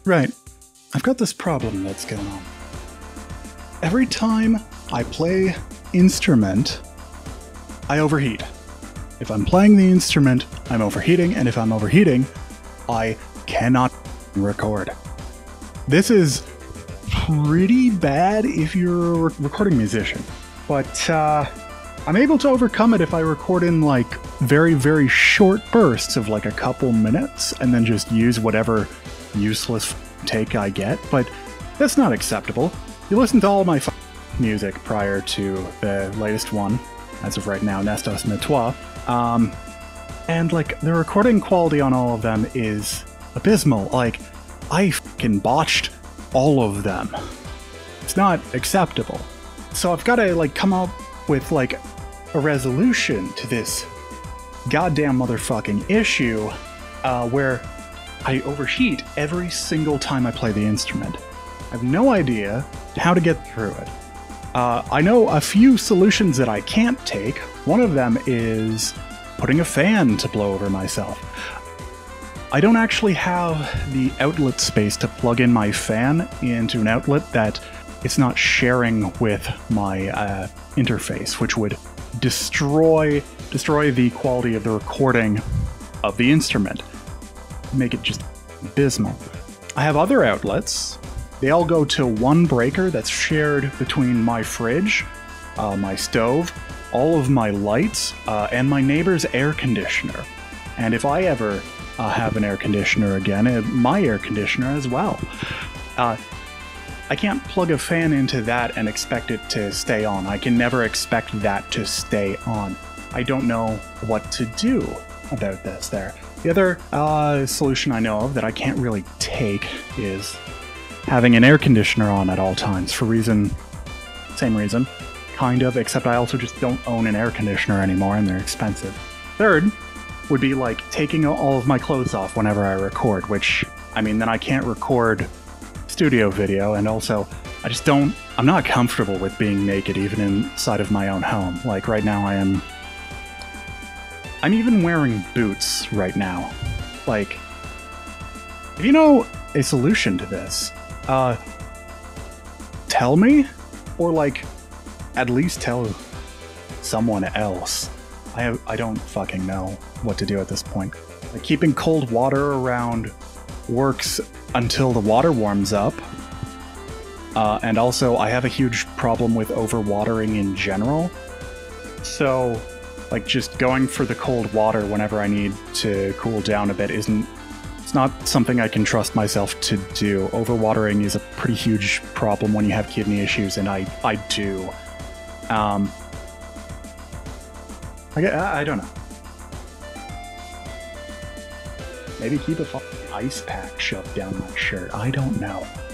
Right. I've got this problem that's going on. Every time I play instrument, I overheat. If I'm playing the instrument, I'm overheating, and if I'm overheating, I cannot record. This is pretty bad if you're a recording musician, but I'm able to overcome it if I record in like very, very short bursts of like a couple minutes and then just use whatever useless take I get, but that's not acceptable. You listen to all my music prior to the latest one, as of right now, Nestos Nettois, and like the recording quality on all of them is abysmal. Like, I fucking botched all of them. It's not acceptable. So I've got to like come up with like a resolution to this goddamn motherfucking issue where I overheat every single time I play the instrument. I have no idea how to get through it. I know a few solutions that I can't take. One of them is putting a fan to blow over myself. I don't actually have the outlet space to plug in my fan into an outlet that it's not sharing with my interface, which would destroy the quality of the recording of the instrument. Make it just abysmal. I have other outlets. They all go to one breaker that's shared between my fridge, my stove, all of my lights, and my neighbor's air conditioner. And if I ever have an air conditioner again, my air conditioner as well. I can't plug a fan into that and expect it to stay on. I can never expect that to stay on. I don't know what to do about this there. The other solution I know of that I can't really take is having an air conditioner on at all times for same reason, kind of, except I also just don't own an air conditioner anymore and they're expensive. Third would be like taking all of my clothes off whenever I record, which, I mean, then I can't record studio video, and also I'm not comfortable with being naked even inside of my own home. Like right now I'm even wearing boots right now. Like, if you know a solution to this, tell me, or like at least tell someone else. I don't fucking know what to do at this point. Like, keeping cold water around works until the water warms up. And also, I have a huge problem with overwatering in general. So, like, just going for the cold water whenever I need to cool down a bit it's not something I can trust myself to do. Overwatering is a pretty huge problem when you have kidney issues, and I do. I don't know. Maybe keep a fucking ice pack shoved down my shirt. I don't know.